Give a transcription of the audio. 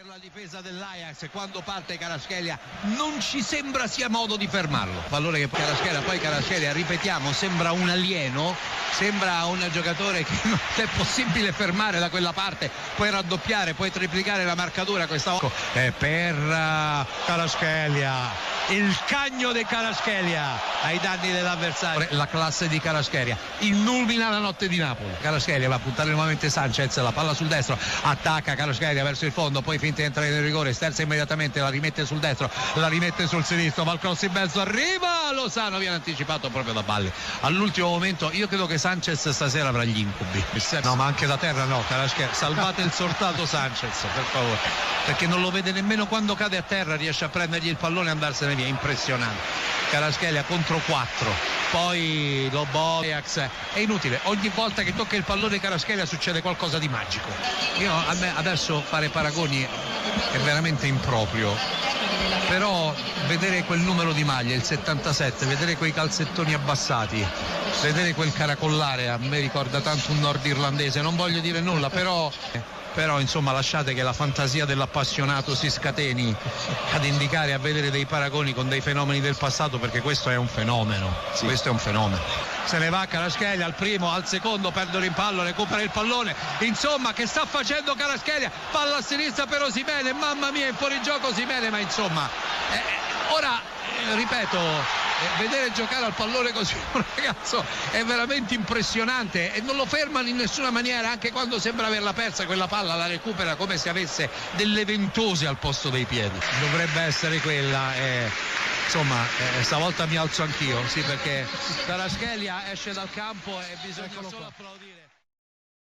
per la difesa dell'Ajax. Quando parte Kvaratskhelia non ci sembra sia modo di fermarlo. Pallone che Kvaratskhelia, ripetiamo, sembra un alieno, sembra un giocatore che non è possibile fermare da quella parte. Puoi raddoppiare, puoi triplicare la marcatura questa volta. Per Kvaratskhelia, il cagno di Kvaratskhelia ai danni dell'avversario. La classe di Kvaratskhelia illumina la notte di Napoli. Kvaratskhelia va a puntare nuovamente Sanchez, la palla sul destro, attacca Kvaratskhelia verso il fondo, poi finta di entrare nel rigore, sterza immediatamente, la rimette sul destro, la rimette sul sinistro, va il cross in mezzo, arriva Lozano, viene anticipato proprio da Balli all'ultimo momento. Io credo che Sanchez stasera avrà gli incubi. No, ma anche da terra no, Kvaratskhelia, salvate il sortato Sanchez per favore, perché non lo vede nemmeno quando cade a terra, riesce a prendergli il pallone e andarsene via, impressionante. Kvaratskhelia contro 4, poi Ajax è inutile, ogni volta che tocca il pallone Kvaratskhelia succede qualcosa di magico. A me adesso fare paragoni è veramente improprio, però vedere quel numero di maglia, il 77, vedere quei calzettoni abbassati, vedere quel caracollare a me ricorda tanto un nordirlandese, non voglio dire nulla, però insomma lasciate che la fantasia dell'appassionato si scateni ad indicare, a vedere dei paragoni con dei fenomeni del passato, perché questo è un fenomeno, sì. Questo è un fenomeno. Se ne va Kvaratskhelia al primo, al secondo perde il pallone, recupera il pallone, insomma che sta facendo Kvaratskhelia, palla a sinistra per Osimhen, mamma mia, in fuorigioco Osimhen, ma insomma ora ripeto, vedere giocare al pallone così un ragazzo è veramente impressionante e non lo fermano in nessuna maniera, anche quando sembra averla persa quella palla la recupera come se avesse delle ventose al posto dei piedi. Dovrebbe essere quella, insomma stavolta mi alzo anch'io, sì, perché Kvaratskhelia esce dal campo e bisogna solo applaudire.